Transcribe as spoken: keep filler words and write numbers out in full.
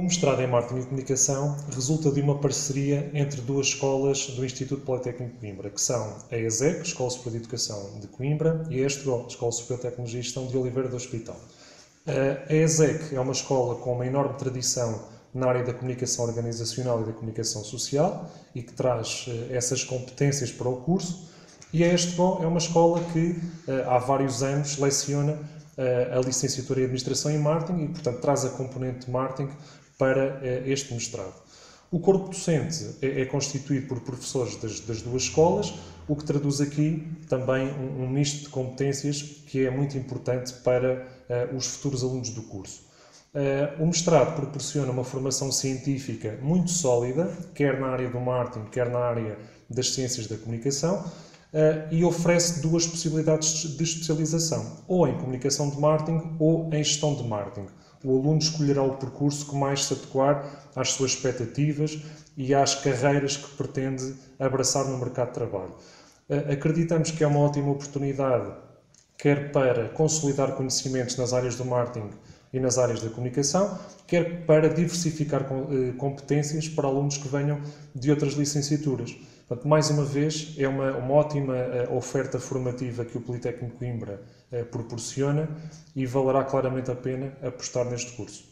mestrado em Marketing e Comunicação resulta de uma parceria entre duas escolas do Instituto Politécnico de Coimbra, que são a ESEC, Escola Superior de Educação de Coimbra, e a ESTRO, Escola Superior de Tecnologia e Gestão de Oliveira do Hospital. A ESEC é uma escola com uma enorme tradição na área da comunicação organizacional e da comunicação social e que traz essas competências para o curso, e a ESTRO é uma escola que há vários anos leciona a licenciatura em Administração e Marketing e, portanto, traz a componente de Marketing para este mestrado. O corpo docente é, é constituído por professores das, das duas escolas, o que traduz aqui também um, um misto de competências que é muito importante para uh, os futuros alunos do curso. Uh, o mestrado proporciona uma formação científica muito sólida, quer na área do marketing, quer na área das ciências da comunicação, Uh, e oferece duas possibilidades de especialização, ou em comunicação de marketing ou em gestão de marketing. O aluno escolherá o percurso que mais se adequar às suas expectativas e às carreiras que pretende abraçar no mercado de trabalho. Uh, acreditamos que é uma ótima oportunidade, quer para consolidar conhecimentos nas áreas do marketing e nas áreas da comunicação, quer para diversificar competências para alunos que venham de outras licenciaturas. Portanto, mais uma vez, é uma, uma ótima uh, oferta formativa que o Politécnico de Coimbra uh, proporciona e valerá claramente a pena apostar neste curso.